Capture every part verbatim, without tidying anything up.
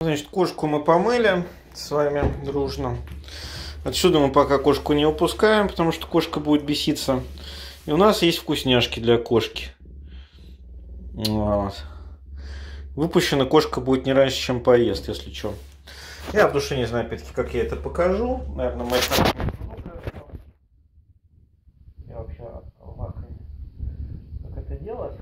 Значит, кошку мы помыли с вами дружно. Отсюда мы пока кошку не упускаем, потому что кошка будет беситься. И у нас есть вкусняшки для кошки. Вот. Выпущена кошка будет не раньше, чем поест, если что. Я в душе не знаю, опять-таки, как я это покажу. Наверное, мы это... Я вообще лакаю. Как это делать?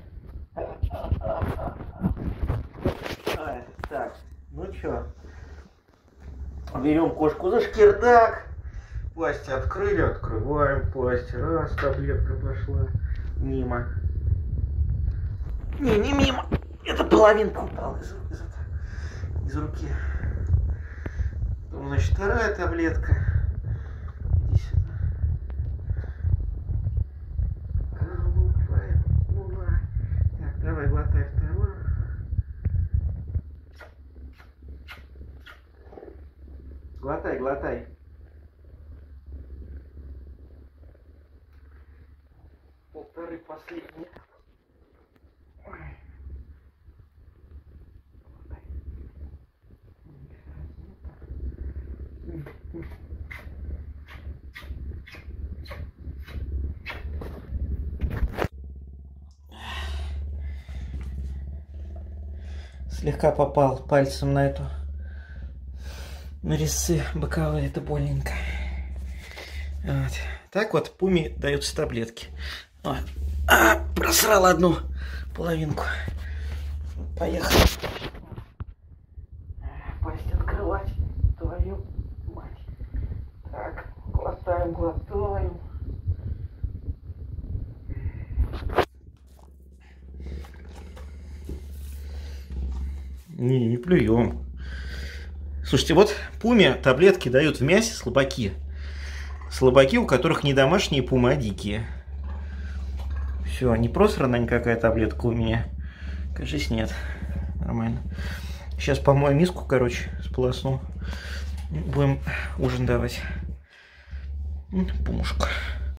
Так, ну что? Берем кошку за шкирдак. Пасти открыли, открываем пасть. Раз, таблетка пошла мимо. Не, не мимо. Это половинка упала из, из, из руки. Потом, значит, вторая таблетка. Иди сюда. Так, давай, глотай вторую. Глотай, глотай. Полторы последние. Слегка попал пальцем на эту, на резцы боковые, это больненько. Вот. Так вот Пуме даются таблетки. Вот. А, просрал одну половинку. Поехали. Пасть открывать. Твою мать. Так, глотаем, глотаем. Не, не плюем. Слушайте, вот Пуме таблетки дают в мясе слабаки. Слабаки, у которых не домашние пумы, а дикие. Все, не просрана никакая таблетка у меня. Кажись, нет. Нормально. Сейчас помою миску, короче, сполосну. Будем ужин давать. Пумушка.